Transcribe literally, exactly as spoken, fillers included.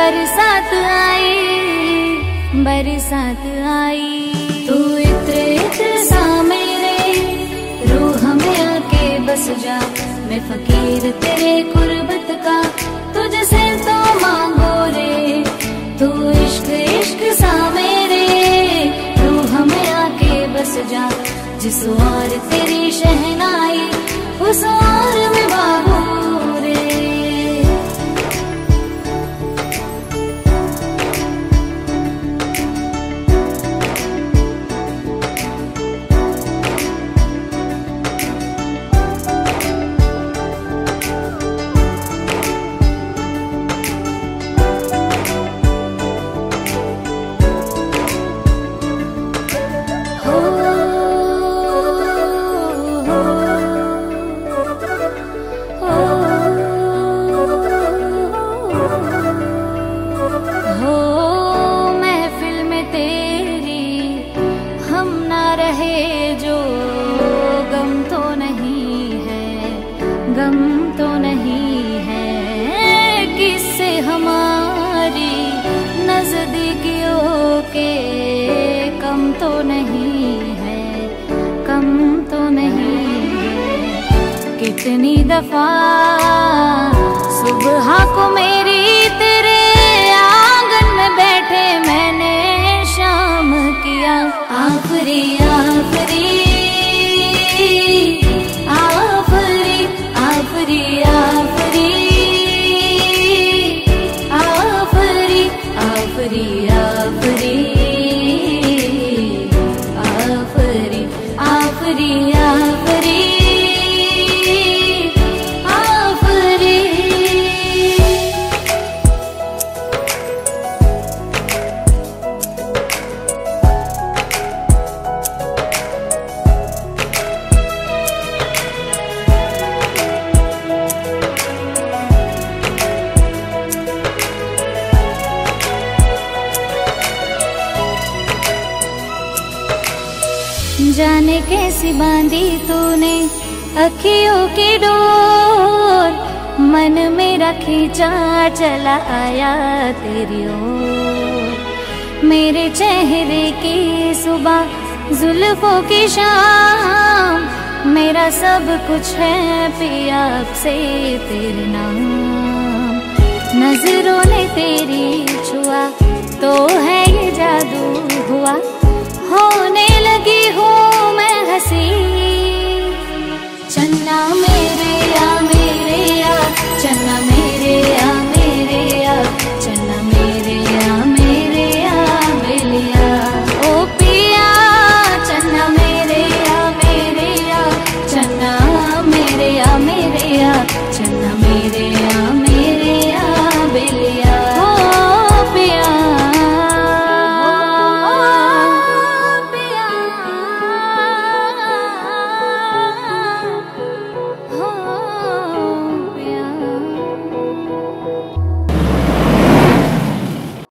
बरसात आई, बरसात आई। तू इत्र इत्र सा मेरे रूह में आके बस जा, मैं फकीर तेरे कुर्बत का, तुझसे तो मांगो रे। तू इश्क इश्क सा मेरे रूह में आके बस जा, जिस और तेरी शहनाई उस और में बाबू रे। गम तो नहीं है किससे हमारी नजदीकियों के, कम तो नहीं है, कम तो नहीं है। कितनी दफा सुबह को मेरी तेरे आंगन में बैठे मैंने शाम किया। आफरी आफरी आफरी आफरी आफरी आफरी आफरी आफरी आफरी आफरी आफरी जाने कैसी बांधी तूने अखियों की डोर, मन मेरा खींचा चला आया तेरी ओर। मेरे चेहरे की सुबह जुल्फों की शाम, मेरा सब कुछ है पिया अब से तेरे नाम। नजरों ने तेरी